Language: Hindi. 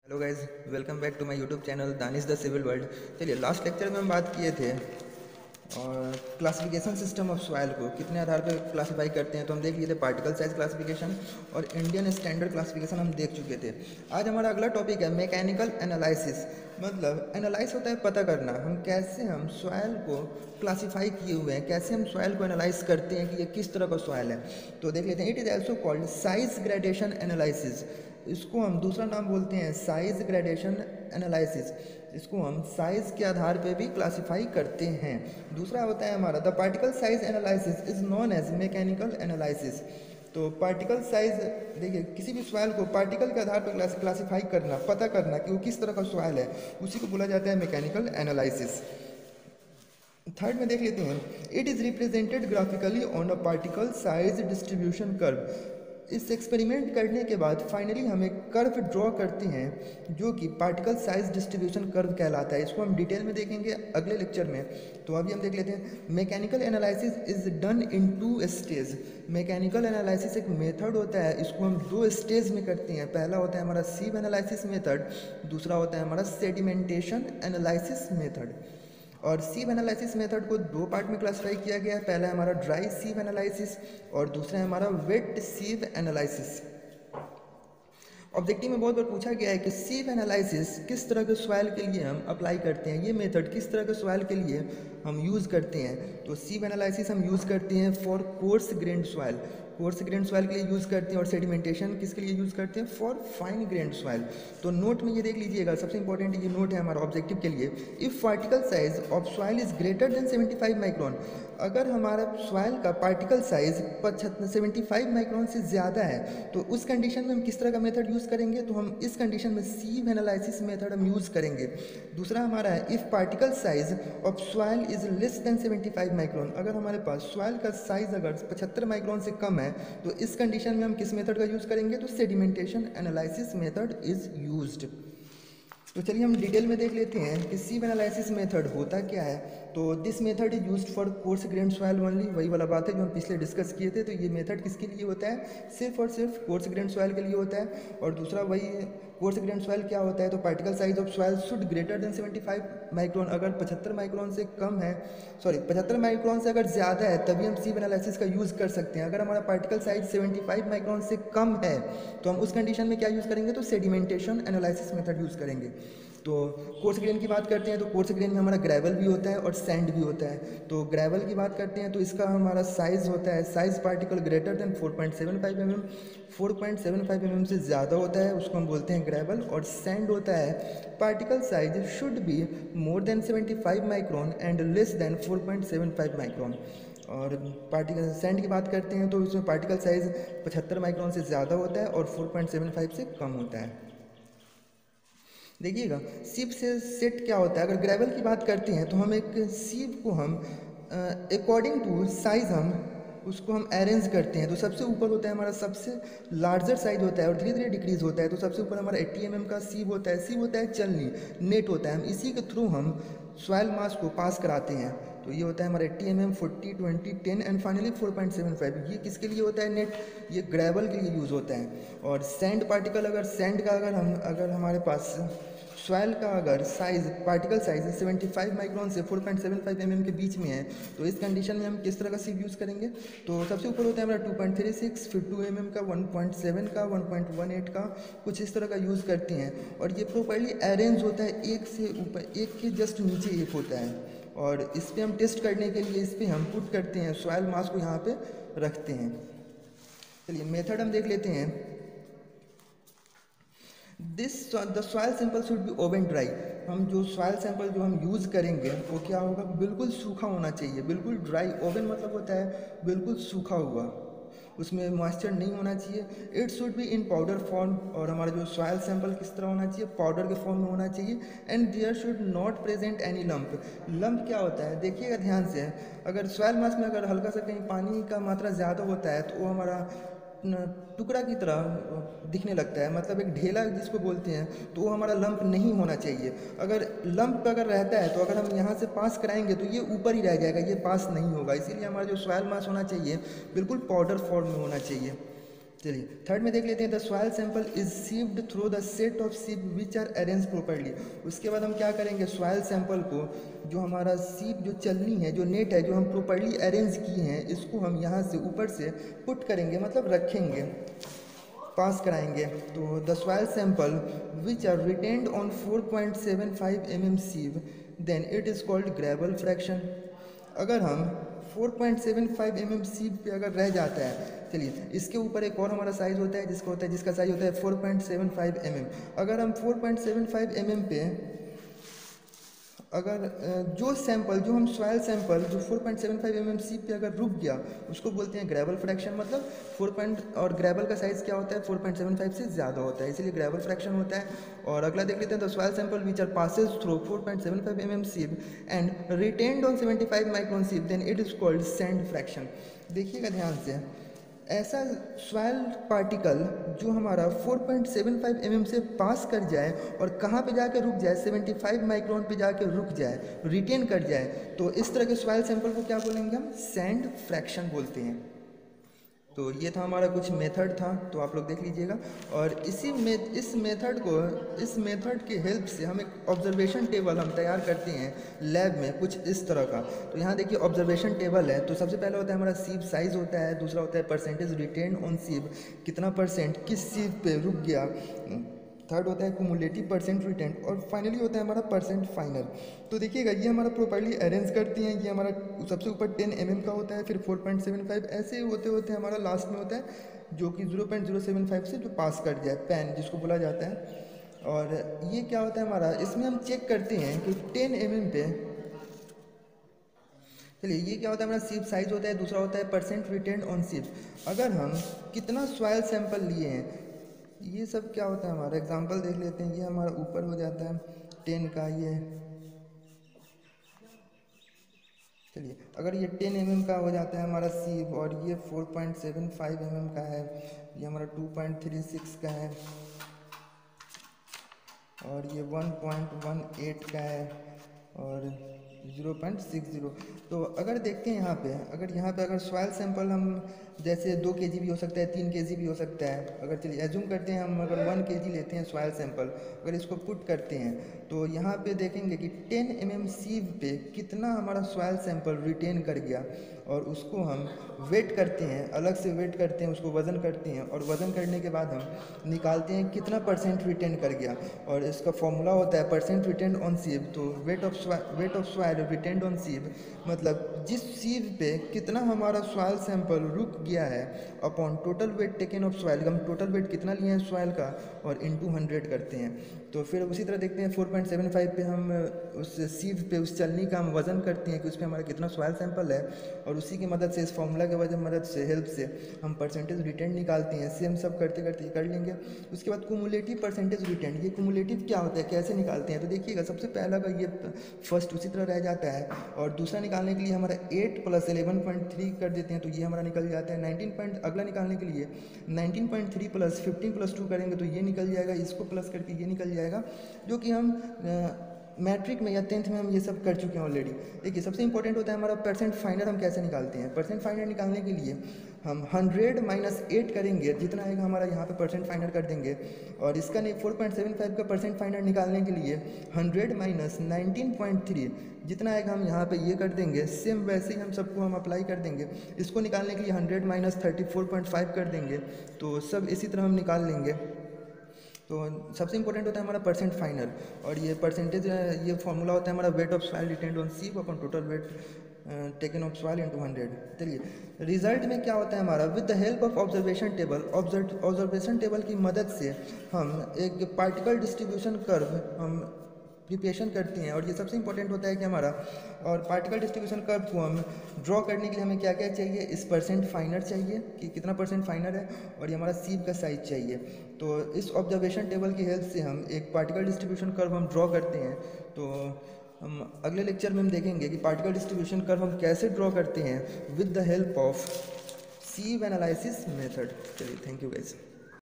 Hello guys, welcome back to my YouTube channel Danish the civil world. चलिए, लास्ट लेक्चर में हम बात किए थे और क्लासिफिकेशन सिस्टम ऑफ सॉइल को कितने आधार पर क्लासिफाई करते हैं। तो हम देख लिए थे पार्टिकल साइज क्लासिफिकेशन और इंडियन स्टैंडर्ड क्लासिफिकेशन हम देख चुके थे। आज हमारा अगला टॉपिक है मैकेनिकल एनालिसिस। मतलब एनालाइज होता है पता करना, हम सॉइल को क्लासिफाई किए हुए हैं, कैसे हम सॉइल को एनालाइज करते हैं कि ये किस तरह का सॉइल है। तो देख लेते हैं। It is also called size gradation analysis. इसको हम दूसरा नाम बोलते हैं साइज ग्रेडेशन एनालिसिस। इसको हम साइज के आधार पे भी क्लासिफाई करते हैं। दूसरा होता है हमारा the particle size analysis is known as mechanical analysis. तो पार्टिकल साइज, देखिए, किसी भी सॉइल को पार्टिकल के आधार पर क्लासिफाई करना, पता करना कि वो किस तरह का सॉइल है, उसी को बोला जाता है मैकेनिकल एनालिसिस। थर्ड में देख लेते हैं। It is represented graphically on a particle size distribution curve. इस एक्सपेरिमेंट करने के बाद फाइनली हम एक कर्व ड्रॉ करते हैं जो कि पार्टिकल साइज डिस्ट्रीब्यूशन कर्व कहलाता है। इसको हम डिटेल में देखेंगे अगले लेक्चर में। तो अभी हम देख लेते हैं। Mechanical analysis is done in 2 stage. Mechanical analysis एक मेथड होता है, इसको हम 2 स्टेज में करते हैं। पहला होता है हमारा सीव एनालिसिस मेथड, दूसरा होता है हमारा सेडिमेंटेशन एनालिसिस मेथड। और सीव एनालिसिस मेथड को 2 पार्ट में क्लासिफाई किया गया है। पहला है हमारा ड्राई सीव एनालिसिस और दूसरा है हमारा वेट सीव एनालिसिस। ऑब्जेक्टिव में बहुत बार पूछा गया है कि सीव एनालिसिस किस तरह के सॉइल के लिए हम अप्लाई करते हैं, ये मेथड किस तरह के सॉइल के लिए हम यूज़ करते हैं। तो सीव एनालिसिस हम यूज़ करते हैं for coarse grained soil, coarse grained soil के लिए यूज़ करते हैं। और सेडिमेंटेशन किसके लिए यूज़ करते हैं? For fine grained soil. तो नोट में ये देख लीजिएगा, सबसे इंपॉर्टेंट ये नोट है हमारा ऑब्जेक्टिव के लिए। If particle size of soil is greater than 75 micron, अगर हमारा सॉइल का पार्टिकल साइज 75 माइक्रोन से ज़्यादा है तो उस कंडीशन में हम किस तरह का मेथड यूज़ करेंगे? तो हम इस कंडीशन में सीव एनालिसिस मेथड हम यूज़ करेंगे। दूसरा हमारा है if particle size of soil is less than 75 micron, अगर हमारे पास सॉइल का साइज अगर 75 माइक्रोन से कम है तो इस कंडीशन में हम किस मेथड का यूज़ करेंगे? तो sedimentation analysis method is used. तो चलिए हम डिटेल में देख लेते हैं कि सीव एनालिसिस मेथड होता क्या है। तो this method is used for coarse grained soil only. वही वाला बात है जो हम पिछले डिस्कस किए थे। तो ये मेथड किसके लिए होता है? सिर्फ और सिर्फ कोर्स ग्रेन्ड सॉइल के लिए होता है। और दूसरा वही कोर्स ग्रेन्ड सॉइल क्या होता है? तो particle size of soil should greater than 75 micron, अगर 75 माइक्रोन से कम है, 75 माइक्रोन से अगर ज़्यादा है तभी हम सीव एनालिसिस का यूज़ कर सकते हैं। अगर हमारा पार्टिकल साइज 75 माइक्रोन से कम है तो हम उस कंडीशन में क्या यूज़ करेंगे? तो सेडिमेंटेशन एनालिसिस मेथड यूज़ करेंगे। तो कोर्स ग्रेन की बात करते हैं तो कोर्स ग्रेन में हमारा ग्रेवल भी होता है और सैंड भी होता है। तो ग्रेवल की बात करते हैं तो इसका हमारा साइज़ होता है, size particle greater than 4.75 mm, 4.75 mm से ज़्यादा होता है, उसको हम बोलते हैं ग्रेवल। और सैंड होता है particle size should be more than 75 micron and less than 4.75 micron. और पार्टिकल सैंड की बात करते हैं तो इसमें पार्टिकल साइज 75 माइक्रोन से ज़्यादा होता है और 4.75 से कम होता है। देखिएगा सीव से सेट क्या होता है। अगर ग्रेवल की बात करते हैं तो हम एक सीव को हम अकॉर्डिंग टू साइज हम उसको हम अरेंज करते हैं। तो सबसे ऊपर होता है हमारा सबसे लार्जर साइज होता है और धीरे धीरे डिक्रीज होता है। तो सबसे ऊपर हमारा 80 mm का सीव होता है। सीव होता है चलनी, नेट होता है, हम इसी के थ्रू हम सॉइल मास को पास कराते हैं। तो ये होता है हमारा 80 mm, 40, 20, 10 एंड फाइनली 4.75। ये किसके लिए होता है? नेट, ये ग्रेवल के लिए यूज़ होता है। और सैंड पार्टिकल, अगर सैंड का अगर हमारे पास सॉइल का अगर साइज पार्टिकल साइज 75 माइक्रोन से 4.75 mm के बीच में है तो इस कंडीशन में हम किस तरह का सीव यूज़ करेंगे? तो सबसे ऊपर होता है हमारा 2.36, फिर 2 mm का, 1.7 का, 1.18 का, कुछ इस तरह का यूज़ करते हैं। और ये प्रॉपर्ली अरेंज होता है, एक से ऊपर, एक के जस्ट नीचे एक होता है। और इस पर हम टेस्ट करने के लिए इस पर हम पुट करते हैं सॉइल मास को, यहाँ पे रखते हैं। चलिए मेथड हम देख लेते हैं। The soil sample should be oven dry. हम जो सॉइल सैंपल जो हम यूज़ करेंगे वो क्या होगा? बिल्कुल सूखा होना चाहिए, बिल्कुल ड्राई। ओवन मतलब होता है बिल्कुल सूखा हुआ, उसमें मॉइस्चर नहीं होना चाहिए। It should be in powder form, और हमारा जो सॉइल सैंपल किस तरह होना चाहिए? पाउडर के फॉर्म में होना चाहिए। And there should not present any lump. Lump क्या होता है? देखिएगा ध्यान से, अगर सॉइल मास में अगर हल्का सा कहीं पानी का मात्रा ज़्यादा होता है तो वो हमारा टुकड़ा की तरह दिखने लगता है, मतलब एक ढेला जिसको बोलते हैं, तो वो हमारा लंप नहीं होना चाहिए। अगर लंप अगर रहता है तो अगर हम यहाँ से पास कराएंगे तो ये ऊपर ही रह जाएगा, ये पास नहीं होगा। इसीलिए हमारा जो सॉइल मास होना चाहिए बिल्कुल पाउडर फॉर्म में होना चाहिए। चलिए थर्ड में देख लेते हैं, the soil sample is sieved through the set of sieve which are arrange properly. उसके बाद हम क्या करेंगे, सॉइल सैंपल को, जो हमारा सीव जो चलनी है, जो नेट है, जो हम प्रॉपर्ली अरेंज किए हैं, इसको हम यहाँ से ऊपर से पुट करेंगे, मतलब रखेंगे, पास कराएंगे। तो the soil sample which are retained on 4.75 mm sieve then it is called gravel fraction. अगर हम 4.75 mm सीव पे अगर रह जाता है, चलिए इसके ऊपर एक और हमारा साइज़ होता है जिसका साइज़ होता है 4.75 mm। अगर हम 4.75 mm पे अगर जो हम सॉइल सैंपल जो 4.75 mm सीप पे अगर रुक गया, उसको बोलते हैं ग्रेवल फ्रैक्शन। मतलब और ग्रेवल का साइज़ क्या होता है, 4.75 से ज़्यादा होता है, इसलिए ग्रेवल फ्रैक्शन होता है। और अगला देख लेते हैं, the soil sample which are passes through 4.75 mm sieve and retained on 75 micron sieve then it is called sand fraction. देखिएगा ध्यान से, ऐसा सॉइल पार्टिकल जो हमारा 4.75 mm से पास कर जाए और कहाँ पे जाके रुक जाए, 75 माइक्रोन पे जाके रुक जाए, रिटेन कर जाए, तो इस तरह के सॉइल सैंपल को क्या बोलेंगे हम, सैंड फ्रैक्शन बोलते हैं। तो ये था हमारा कुछ मेथड था, तो आप लोग देख लीजिएगा। और इस मेथड के हेल्प से हम एक ऑब्जर्वेशन टेबल हम तैयार करते हैं लैब में, कुछ इस तरह का। तो यहाँ देखिए ऑब्जर्वेशन टेबल है। तो सबसे पहले होता है हमारा सीव साइज़ होता है, दूसरा होता है परसेंटेज रिटेन ऑन सीव, कितना परसेंट किस सीव पे रुक गया, थर्ड होता है कुमुलेटिव परसेंट रिटेंट, और फाइनली होता है हमारा परसेंट फाइनल। तो देखिएगा ये हमारा प्रॉपर्ली अरेंज करते हैं। ये हमारा सबसे ऊपर 10 mm का होता है, फिर 4.75, ऐसे होते होते हमारा लास्ट में होता है जो कि 0.075 से जो पास कर जाए, पैन जिसको बोला जाता है। और ये क्या होता है हमारा, इसमें हम चेक करते हैं कि 10 mm पे, चलिए ये क्या होता है हमारा सीव साइज होता है, दूसरा होता है परसेंट रिटेंड ऑन सीव। अगर हम कितना सॉइल सैंपल लिए हैं, ये सब क्या होता है हमारा, एग्जांपल देख लेते हैं। ये हमारा ऊपर हो जाता है 10 का, ये चलिए अगर ये 10 mm का हो जाता है हमारा सीव, और ये 4.75 mm का है, ये हमारा 2.36 का है, और ये 1.18 का है, और 0.60। तो अगर देखते हैं यहाँ पे अगर सॉइल सैंपल हम जैसे 2 kg भी हो सकता है, 3 kg भी हो सकता है। अगर चलिए एज्यूम करते हैं हम अगर 1 kg लेते हैं सॉइल सैंपल, अगर इसको पुट करते हैं तो यहाँ पे देखेंगे कि 10 mm सीव पे कितना हमारा सॉइल सैंपल रिटेन कर गया, और उसको हम वेट करते हैं, अलग से वेट करते हैं, उसको वज़न करते हैं, और वज़न करने के बाद हम निकालते हैं कितना परसेंट रिटेन कर गया। और इसका फॉर्मूला होता है परसेंट रिटेन ऑन सीव। तो weight of soil retained on sieve, मतलब जिस सीव पे कितना हमारा सॉइल सैंपल रुक गया है upon total weight taken of soil, हम टोटल वेट कितना लिए हैं सॉइल का, और इनटू 100 करते हैं। तो फिर उसी तरह देखते हैं 4.75 पे हम उस सीव पे, उस चलनी का हम वज़न करते हैं कि उस पर हमारा कितना सॉइल सैंपल है, और उसी की मदद से, इस फॉर्मूला के मदद से, हेल्प से हम परसेंटेज रिटेंड निकालते हैं। सेम सब करते करते कर लेंगे। उसके बाद कुमुलेटिव परसेंटेज रिटेंड, ये कुमुलेटिव क्या होता है, कैसे निकालते हैं, तो देखिएगा सबसे पहला का ये फर्स्ट उसी तरह रह जाता है, और दूसरा निकालने के लिए हमारा 8 + 11.3 कर देते हैं, तो ये हमारा निकल जाता है 19 अगला निकालने के लिए 19.3 + 15 + 2 करेंगे तो ये निकल जाएगा, इसको प्लस करके ये निकल जाएगा, जो कि हम मैट्रिक में या 10th में हम ये सब कर चुके हैं ऑलरेडी। देखिए सबसे इंपॉर्टेंट होता है हमारा परसेंट फाइनल, हम कैसे निकालते हैं। परसेंट फाइनल निकालने के लिए हम 100 - 8 करेंगे, जितना आएगा हमारा यहाँ पे परसेंट फाइनल कर देंगे। और इसका 4.75 का परसेंट फाइनल निकालने के लिए 100 - 19.3 जितना आएगा हम यहाँ पे ये कर देंगे। सेम वैसे ही हम सबको हम अप्लाई कर देंगे। इसको निकालने के लिए 100 - 34.5 कर देंगे, तो सब इसी तरह हम निकाल लेंगे। तो सबसे इंपॉर्टेंट होता है हमारा परसेंट फाइनल, और ये परसेंटेज, ये फॉर्मूला होता है हमारा weight of soil retained on sieve upon total weight taken of soil into 100। चलिए रिजल्ट में क्या होता है हमारा, with the help of observation table, observation table की मदद से हम एक पार्टिकल डिस्ट्रीब्यूशन कर्व हम प्रिपरेशन करते हैं। और ये सबसे इंपॉर्टेंट होता है कि हमारा, और पार्टिकल डिस्ट्रीब्यूशन कर्व को हम ड्रॉ करने के लिए हमें क्या क्या चाहिए, इस परसेंट फाइनर चाहिए कि कितना परसेंट फाइनर है, और ये हमारा सीव का साइज चाहिए। तो इस ऑब्जर्वेशन टेबल की हेल्प से हम एक पार्टिकल डिस्ट्रीब्यूशन कर्व हम ड्रॉ करते हैं। तो हम अगले लेक्चर में हम देखेंगे कि पार्टिकल डिस्ट्रीब्यूशन कर्व हम कैसे ड्रॉ करते हैं with the help of sieve analysis method. चलिए थैंक यू गाइस।